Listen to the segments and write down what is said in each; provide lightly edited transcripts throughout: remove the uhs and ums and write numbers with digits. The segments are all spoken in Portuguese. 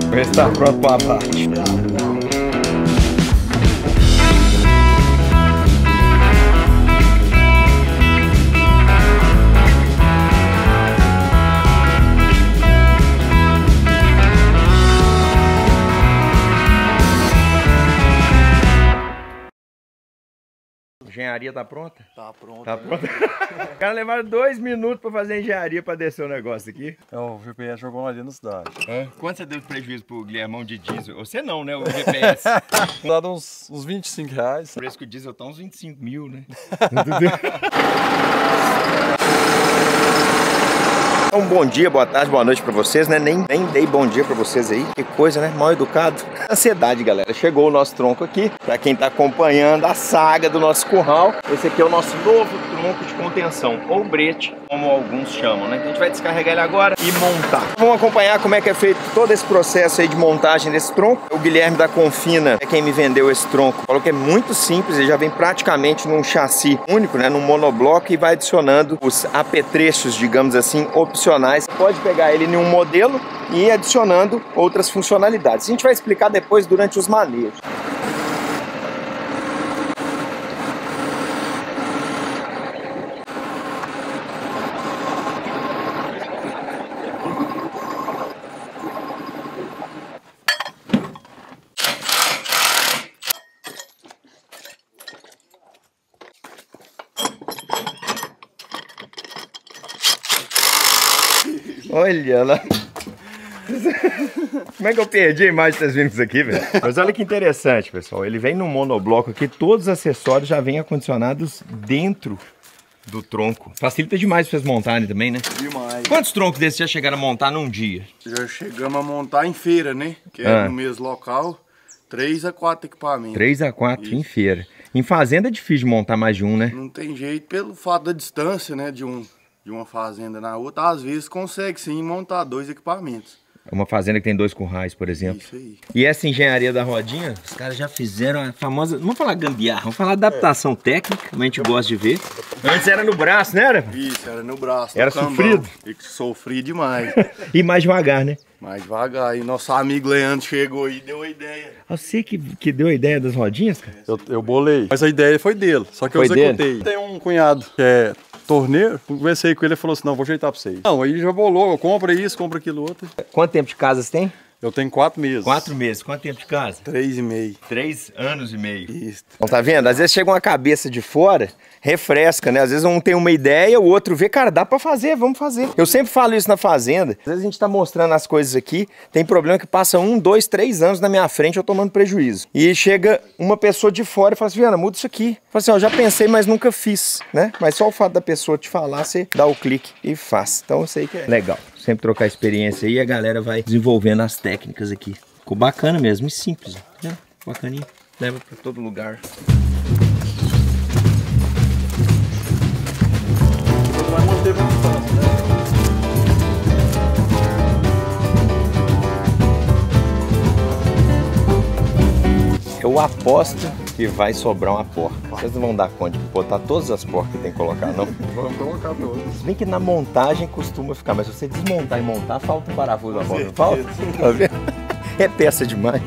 Vê se tá pronto pro abate. A engenharia tá pronta? Tá pronto. Tá pronta? O cara levaram 2 minutos pra fazer a engenharia pra descer o negócio aqui. Então, o GPS jogou ali na cidade. É. Quanto você deu de prejuízo pro Guilhermão de diesel? Você não, né? O GPS. Dado uns 25 reais. O preço que o diesel tá uns 25 mil, né? Um bom dia, boa tarde, boa noite pra vocês, né? Nem dei bom dia pra vocês aí. Que coisa, né? Mal educado. Ansiedade, galera. Chegou o nosso tronco aqui. Pra quem tá acompanhando a saga do nosso curral, esse aqui é o nosso novo tronco de contenção, ou brete, como alguns chamam, né? Então a gente vai descarregar ele agora e montar. Vamos acompanhar como é que é feito todo esse processo aí de montagem desse tronco. O Guilherme da Confina é quem me vendeu esse tronco. Falou que é muito simples, ele já vem praticamente num chassi único, né? Num monobloco, e vai adicionando os apetrechos, digamos assim, opcionais. Pode pegar ele em um modelo e ir adicionando outras funcionalidades. A gente vai explicar depois durante os manejos. Olha lá. Como é que eu perdi a imagem que vocês viram isso aqui, velho? Mas olha que interessante, pessoal. Ele vem no monobloco aqui, todos os acessórios já vêm acondicionados dentro do tronco. Facilita demais pra vocês montarem também, né? Demais. Quantos troncos desses já chegaram a montar num dia? Já chegamos a montar em feira, né? Que é no mesmo local. 3 a 4 equipamentos. 3 a 4 em feira. Em fazenda é difícil de montar mais de um, né? Não tem jeito, pelo fato da distância, né? De uma fazenda na outra, às vezes consegue sim montar 2 equipamentos. Uma fazenda que tem 2 currais, por exemplo. Isso aí. E essa engenharia da rodinha, os caras já fizeram a famosa... Não vamos falar gambiarra, vamos falar adaptação técnica, como a gente gosta de ver. Antes era no braço, né? Isso, era no braço. Era sofrido? Sofri demais. E mais devagar, né? Mais devagar. E nosso amigo Leandro chegou e deu a ideia. Você que deu a ideia das rodinhas, cara? Eu bolei. Mas a ideia foi dele, só que eu Foi executei. dele? Tem um cunhado que é torneiro, conversei com ele e falou assim, não, vou ajeitar pra vocês. Não, aí já bolou, compra isso, compra aquilo outro. Quanto tempo de casa você tem? Eu tenho 4 meses. 4 meses. Quanto tempo de casa? 3,5. 3 anos e meio. Isso. Então, tá vendo? Às vezes chega uma cabeça de fora, refresca, né? Às vezes um tem uma ideia, o outro vê, cara, dá pra fazer, vamos fazer. Eu sempre falo isso na fazenda. Às vezes a gente tá mostrando as coisas aqui, tem problema que passa 1, 2, 3 anos na minha frente eu tomando prejuízo. E chega uma pessoa de fora e fala assim, Viana, muda isso aqui. Fala assim, ó, já pensei, mas nunca fiz, né? Mas só o fato da pessoa te falar, você dá o clique e faz. Então eu sei que é legal. Sempre trocar experiência aí e a galera vai desenvolvendo as técnicas aqui. Ficou bacana mesmo e simples, né? Bacaninho. Leva pra todo lugar. Vai manter mais fácil, né? Eu aposto que vai sobrar uma porca. Vocês não vão dar conta de botar todas as porcas que tem que colocar, não? Vamos colocar todos. Se bem que na montagem costuma ficar, mas se você desmontar e montar, falta um parafuso na mão, não falta? Tá vendo? É peça demais.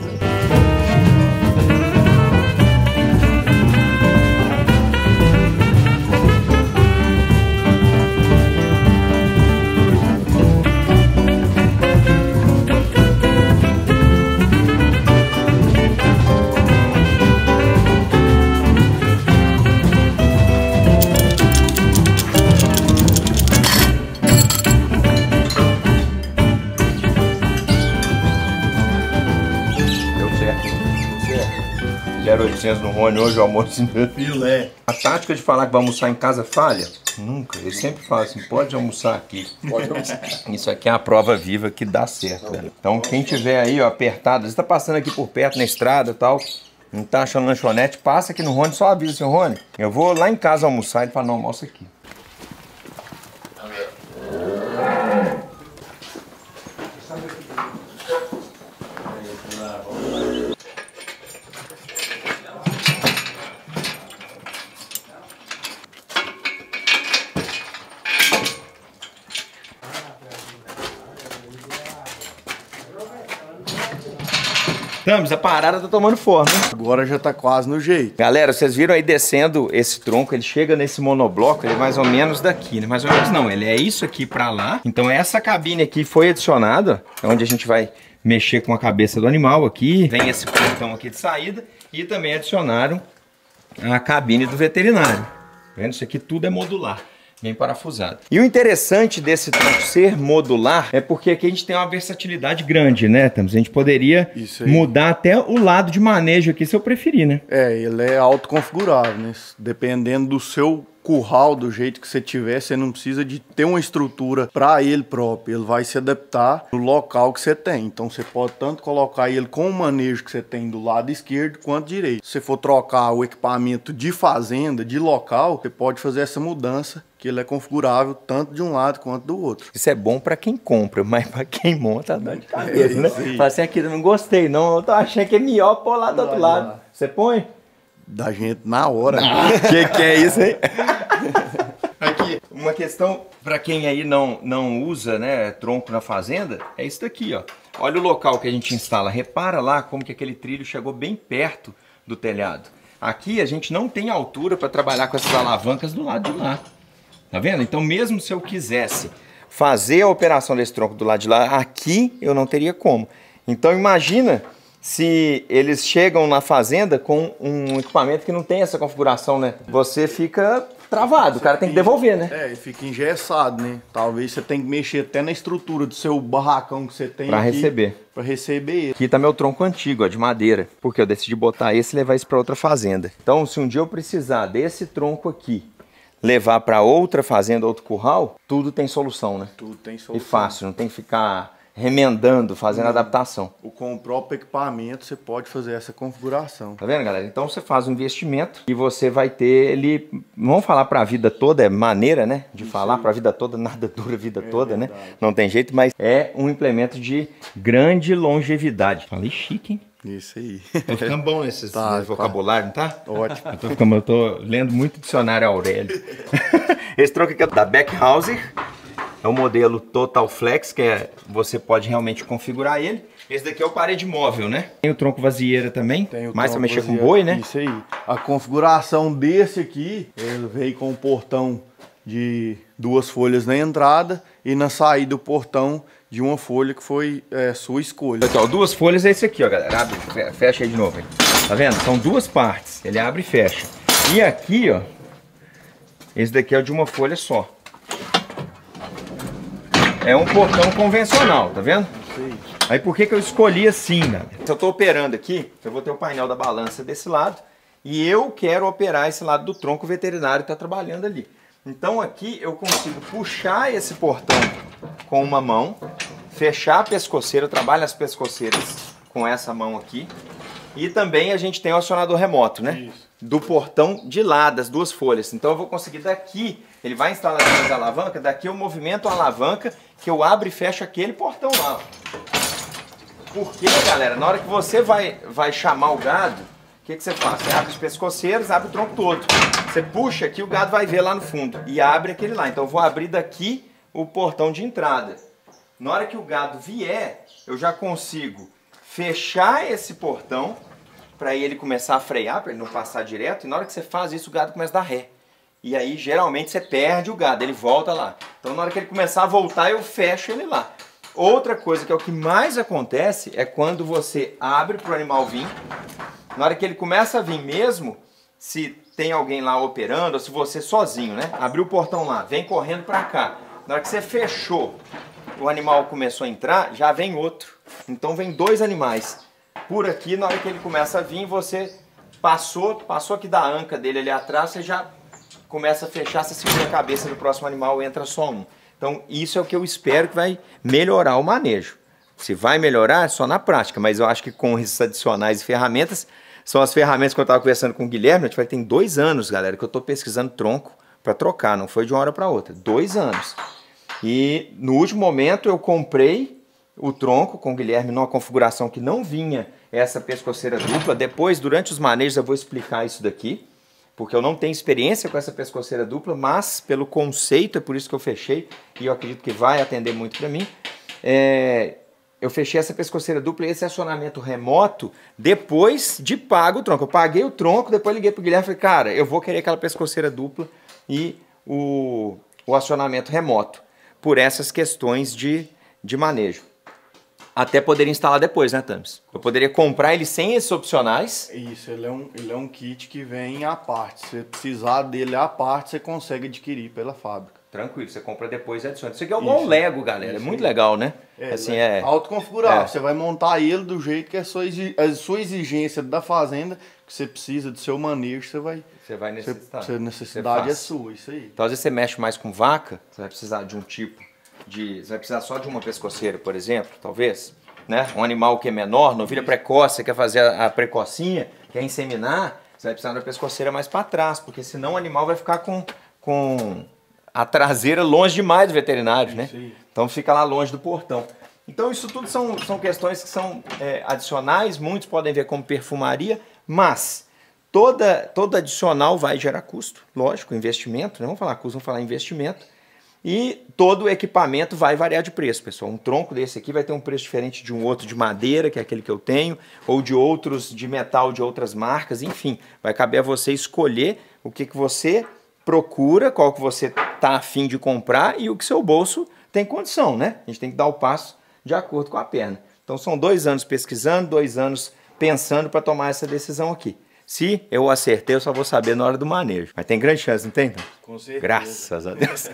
Era 800 no Rony, hoje o almoço Filé. A tática de falar que vai almoçar em casa falha? Nunca. Eu sempre falo assim, pode almoçar aqui. Pode almoçar. Isso aqui é a prova viva que dá certo, velho. Então quem tiver aí, ó, apertado, você tá passando aqui por perto na estrada e tal, não tá achando lanchonete, passa aqui no Rony, só avisa assim, Rony, eu vou lá em casa almoçar. Ele fala, não, almoça aqui. Tamos, a parada tá tomando forma, hein? Agora já tá quase no jeito. Galera, vocês viram aí descendo esse tronco, ele chega nesse monobloco, ele é mais ou menos daqui, né? Mais ou menos não, ele é isso aqui pra lá. Então essa cabine aqui foi adicionada, é onde a gente vai mexer com a cabeça do animal aqui. Vem esse portão aqui de saída e também adicionaram a cabine do veterinário. Tá vendo? Isso aqui tudo é modular. Bem parafusado. E o interessante desse tronco ser modular é porque aqui a gente tem uma versatilidade grande, né, Thames? A gente poderia mudar até o lado de manejo aqui se eu preferir, né? É, ele é autoconfigurável, né? Dependendo do seu curral, do jeito que você tiver, você não precisa de ter uma estrutura para ele próprio. Ele vai se adaptar no local que você tem. Então você pode tanto colocar ele com o manejo que você tem do lado esquerdo quanto direito. Se você for trocar o equipamento de fazenda, de local, você pode fazer essa mudança, que ele é configurável tanto de um lado quanto do outro. Isso é bom para quem compra, mas para quem monta dá de cabeça, né? Fala assim, aqui eu não gostei não, eu tô achando que é melhor pôr lá do outro lado. Você põe? Da gente na hora. Que é isso, hein? Aqui, uma questão para quem aí não usa, né, tronco na fazenda, é isso daqui, ó. Olha o local que a gente instala. Repara lá como que aquele trilho chegou bem perto do telhado. Aqui a gente não tem altura para trabalhar com essas alavancas do lado de lá. Tá vendo? Então mesmo se eu quisesse fazer a operação desse tronco do lado de lá, aqui eu não teria como. Então imagina se eles chegam na fazenda com um equipamento que não tem essa configuração, né? Você fica travado, o cara tem que devolver, né? É, fica engessado, né? Talvez você tenha que mexer até na estrutura do seu barracão que você tem pra receber. Pra receber ele. Aqui tá meu tronco antigo, ó, de madeira, porque eu decidi botar esse e levar isso pra outra fazenda. Então, se um dia eu precisar desse tronco aqui, levar pra outra fazenda, outro curral, tudo tem solução, né? Tudo tem solução. E fácil, não tem que ficar remendando, fazendo adaptação. Com o próprio equipamento você pode fazer essa configuração. Tá vendo, galera? Então você faz um investimento e você vai ter ele, vamos falar para a vida toda, é maneira, né? De falar para a vida toda, nada dura a vida toda, verdade, né? Não tem jeito, mas é um implemento de grande longevidade. Falei chique, hein? Isso aí. Tô ficando bom nesse vocabulário, não tá? Ótimo. Eu tô lendo muito dicionário Aurélio. Esse tronco aqui é da Beckhauser. É o modelo Total Flex, que você pode realmente configurar ele. Esse daqui é o parede móvel, né? Tem o tronco vazieira também, mais para mexer com boi, né? Isso aí. A configuração desse aqui, ele veio com um portão de 2 folhas na entrada e na saída o portão de uma folha que foi sua escolha. Aqui, ó, 2 folhas é esse aqui, ó, galera. Abre, fecha aí de novo. Aí. Tá vendo? São 2 partes. Ele abre e fecha. E aqui, ó, esse daqui é o de uma folha só. É um portão convencional, tá vendo? Sim. Aí por que eu escolhi assim, né? Se eu tô operando aqui, eu vou ter o painel da balança desse lado e eu quero operar esse lado do tronco, o veterinário tá trabalhando ali. Então aqui eu consigo puxar esse portão com uma mão, fechar a pescoceira, eu trabalho as pescoceiras com essa mão aqui. E também a gente tem o acionador remoto, né? Isso. Do portão de lá, das 2 folhas. Então eu vou conseguir daqui, ele vai instalar as alavancas, daqui eu movimento a alavanca, que eu abro e fecho aquele portão lá. Porque, galera, na hora que você vai chamar o gado, o que você faz? Você abre os pescoceiros, abre o tronco todo. Você puxa aqui, o gado vai ver lá no fundo e abre aquele lá. Então eu vou abrir daqui o portão de entrada. Na hora que o gado vier, eu já consigo fechar esse portão para ele começar a frear, para ele não passar direto. E na hora que você faz isso, o gado começa a dar ré. E aí, geralmente, você perde o gado, ele volta lá. Então, na hora que ele começar a voltar, eu fecho ele lá. Outra coisa que é o que mais acontece é quando você abre para o animal vir. Na hora que ele começa a vir mesmo, se tem alguém lá operando, ou se você sozinho, né? Abriu o portão lá, vem correndo para cá. Na hora que você fechou, o animal começou a entrar, já vem outro. Então, vem 2 animais. Por aqui, na hora que ele começa a vir, você passou aqui da anca dele ali atrás, você já começa a fechar, você segura a cabeça do próximo animal, entra só um. Então, isso é o que eu espero que vai melhorar o manejo. Se vai melhorar, é só na prática, mas eu acho que com esses adicionais e ferramentas, são as ferramentas que eu estava conversando com o Guilherme, tem 2 anos, galera, que eu estou pesquisando tronco para trocar, não foi de uma hora para outra, 2 anos. E no último momento eu comprei o tronco com o Guilherme numa configuração que não vinha essa pescoceira dupla. Depois, durante os manejos, eu vou explicar isso daqui, porque eu não tenho experiência com essa pescoceira dupla, mas pelo conceito, é por isso que eu fechei, e eu acredito que vai atender muito para mim. eu fechei essa pescoceira dupla e esse acionamento remoto depois de pago o tronco. Eu paguei o tronco, depois liguei pro Guilherme e falei, cara, eu vou querer aquela pescoceira dupla e o acionamento remoto, por essas questões de manejo. Até poderia instalar depois, né, Thames? Eu poderia comprar ele sem esses opcionais. Isso, ele é um kit que vem à parte. Se você precisar dele à parte, você consegue adquirir pela fábrica. Tranquilo, você compra depois e adiciona. Isso aqui é igual o Lego, galera. Isso, é muito legal, né? Assim, autoconfigurável. Você vai montar ele do jeito que a sua exigência da fazenda, que você precisa do seu manejo, você vai necessitar. A necessidade é sua, isso aí. Então, às vezes você mexe mais com vaca, você vai precisar de um tipo de... Você vai precisar só de uma pescoceira, por exemplo, talvez. Né? Um animal que é menor, novilha precoce, você quer fazer a precocinha, quer inseminar, você vai precisar de uma pescoceira mais para trás, porque senão o animal vai ficar com a traseira longe demais do veterinário, né? Então fica lá longe do portão. Então isso tudo são questões que são adicionais, muitos podem ver como perfumaria, mas toda adicional vai gerar custo, lógico, investimento, não vamos falar custo, vamos falar investimento. E todo o equipamento vai variar de preço, pessoal. Um tronco desse aqui vai ter um preço diferente de um outro de madeira, que é aquele que eu tenho, ou de outros de metal de outras marcas, enfim. Vai caber a você escolher o que você procura, qual que você está afim de comprar e o que seu bolso tem condição, né? A gente tem que dar o passo de acordo com a perna. Então são 2 anos pesquisando, 2 anos pensando para tomar essa decisão aqui. Se eu acertei, eu só vou saber na hora do manejo. Mas tem grande chance, não tem? Com certeza. Graças a Deus.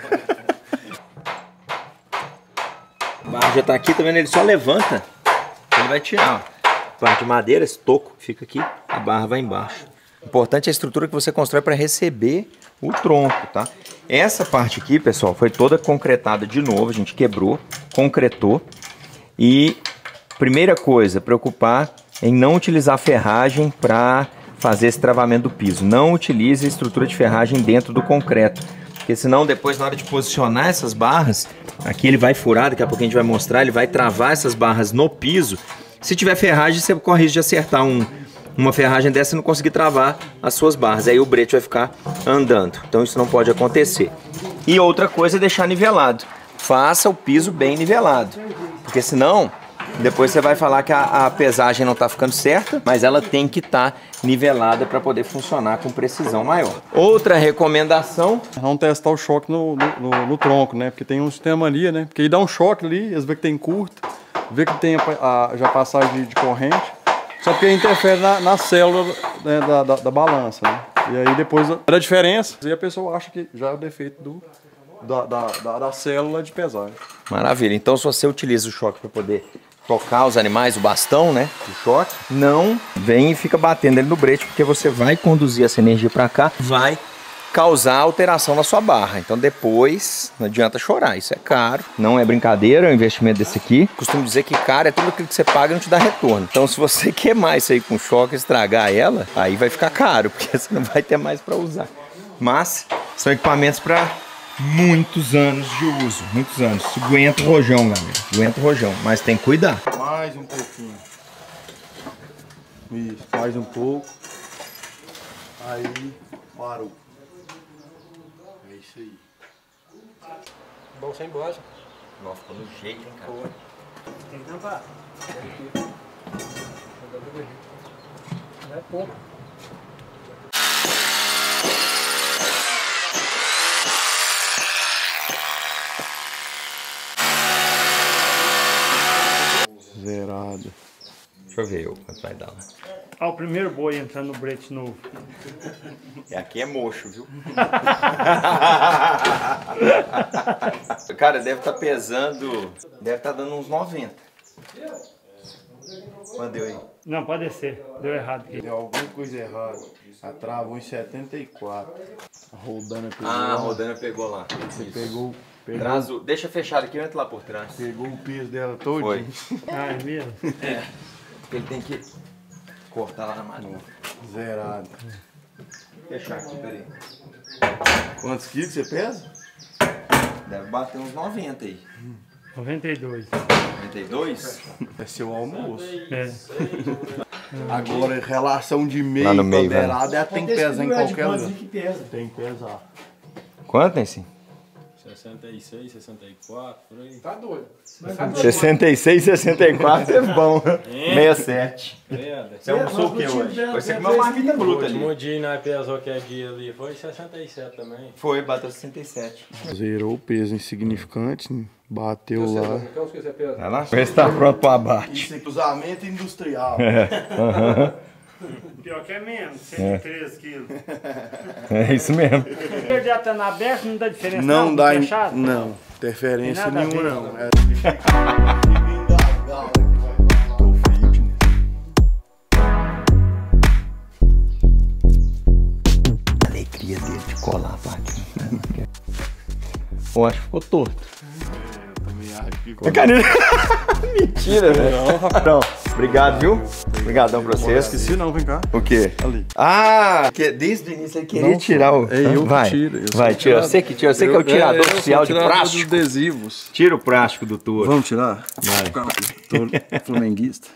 O barro já tá aqui, tá vendo? Ele só levanta, ele vai tirar. Ó. Parte de madeira, esse toco fica aqui, a barra vai embaixo. O importante é a estrutura que você constrói para receber o tronco, tá? Essa parte aqui, pessoal, foi toda concretada de novo, a gente quebrou, concretou. E primeira coisa, preocupar em não utilizar ferragem para fazer esse travamento do piso. Não utilize a estrutura de ferragem dentro do concreto. Porque senão depois na hora de posicionar essas barras, aqui ele vai furar, daqui a pouco a gente vai mostrar, ele vai travar essas barras no piso. Se tiver ferragem, você corre risco de acertar uma ferragem dessa e não conseguir travar as suas barras. Aí o brete vai ficar andando. Então isso não pode acontecer. E outra coisa é deixar nivelado. Faça o piso bem nivelado. Porque senão, depois você vai falar que a pesagem não está ficando certa, mas ela tem que estar nivelada para poder funcionar com precisão maior. Outra recomendação... Vamos testar o choque no tronco, né? Porque tem um sistema ali, né? Porque aí dá um choque ali, eles veem que tem curta, vê que tem já passagem de corrente, só porque interfere na célula, né, da balança, né? E aí depois da diferença, e a pessoa acha que já é o defeito da célula de pesagem. Maravilha. Então se você utiliza o choque para poder tocar os animais, o bastão, né, o choque, não vem e fica batendo ele no brete, porque você vai conduzir essa energia para cá, vai causar alteração na sua barra. Então depois não adianta chorar, isso é caro, não é brincadeira, é um investimento desse aqui. Costumo dizer que caro é tudo aquilo que você paga e não te dá retorno. Então se você queimar isso aí com choque, estragar ela, aí vai ficar caro, porque você não vai ter mais para usar. Mas são equipamentos para muitos anos de uso, muitos anos. Isso aguenta o rojão, galera, aguenta o rojão, mas tem que cuidar. Mais um pouquinho. Isso, mais um pouco. Aí, parou. É isso aí. Bom, sem boja. Nossa, ficou no jeito, hein, cara. Tem que tampar. Não é pouco. Zerado. Deixa eu ver quanto vai dar lá. Ah, o primeiro boi entrando no brete novo. Aqui é mocho, viu? Cara, deve estar pesando, deve estar dando uns 90. Quanto deu aí? Não, pode descer. Deu errado aqui. Deu alguma coisa errada. A travou em 74. A Rodana pegou. Ah, a Rodana pegou lá. Você pegou. Deixa fechado aqui, entra lá por trás. Pegou o peso dela todo. Foi. Ah, é mesmo? É. Porque ele tem que cortar lá na maneira. Zerado. Fechar aqui, peraí. Quantos quilos você pesa? Deve bater uns 90 aí. 92. 92? É seu almoço. É. Agora, relação de meio Lá no meio, pra beirada, ela tem que pesar em qualquer lugar. Que pesa. Tem que pesar. Quanto tem sim? 66, 64, por aí. Tá doido. 66, 64 é bom. 67. Você almoçou o que hoje? Você comeu uma marmita O bruta ali. último dia nós pesou aquele dia ali, foi 67 também. Foi, bateu 67. Zerou o peso insignificante, bateu lá. Vai lá? Vê se tá pronto pro abate. Isso é cruzamento industrial. Pior que é menos, 113 quilos. É isso mesmo. Perder a tana aberta não dá diferença Não dá, fechado? não, interferência Tem nada a nenhuma ver, não. não. É, ele fica engasgado, tô fitness. A alegria dele de colar a vaquinha. Eu acho que ficou torto. Eu também acho que A caneta. Mentira, velho. Não, obrigado, viu? Obrigadão pra vocês. Esqueci não, vem cá. O quê? Ali. Ah, que desde o início ele queria tirar o... É eu que vai, tiro. vai, tira. Você que tira. Você que é o tirador oficial de dos plástico. adesivos. Tira o plástico do touro. Vamos tirar? Tô flamenguista.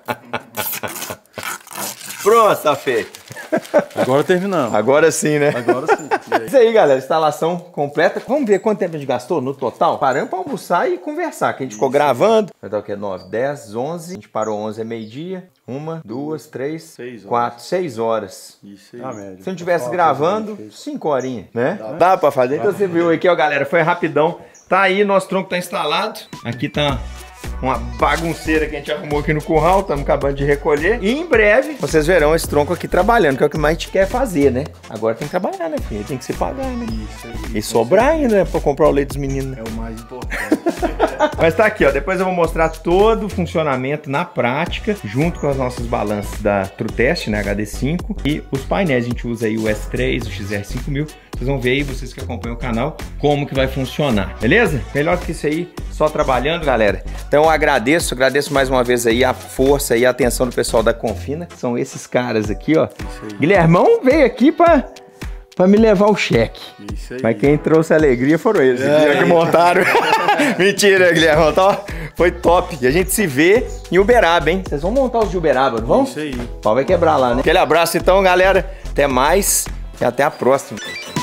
Pronto, tá feito. Agora terminamos. Agora sim, né? Agora sim. Isso aí, galera. Instalação completa. Vamos ver quanto tempo a gente gastou no total? Paramos pra almoçar e conversar, que a gente ficou gravando. Vai dar o quê? 9, 10, 11. A gente parou 11 é meio-dia. 1, 2, 3, 4, 6 horas. Isso aí. A média. Se não tivesse gravando, 5 horinhas, né? Dá pra fazer. Então você viu aqui, ó, galera. Foi rapidão. Tá aí, nosso tronco tá instalado. Aqui tá uma bagunceira que a gente arrumou aqui no curral, estamos acabando de recolher. E em breve vocês verão esse tronco aqui trabalhando, que é o que mais a gente quer fazer, né? Agora tem que trabalhar, né, filho? Tem que se pagar, né? Isso aí. E sobrar ainda, né? Pra comprar o leite dos meninos, né? É o mais importante. Mas tá aqui, ó. Depois eu vou mostrar todo o funcionamento na prática, junto com as nossas balanças da TrueTest, né? HD5. E os painéis, a gente usa aí o S3, o XR5000. Vocês vão ver aí, vocês que acompanham o canal, como que vai funcionar, beleza? Melhor que isso aí, só trabalhando, galera. Então eu agradeço mais uma vez aí a força e a atenção do pessoal da Confina, que são esses caras aqui, ó. Guilhermão veio aqui pra me levar o cheque. Isso aí. Mas quem trouxe alegria foram eles, que montaram. Mentira, Guilhermão, tá? Foi top. E a gente se vê em Uberaba, hein? Vocês vão montar os de Uberaba, não vão? Isso aí. O pau vai quebrar lá, né? Aquele abraço então, galera. Até mais e até a próxima.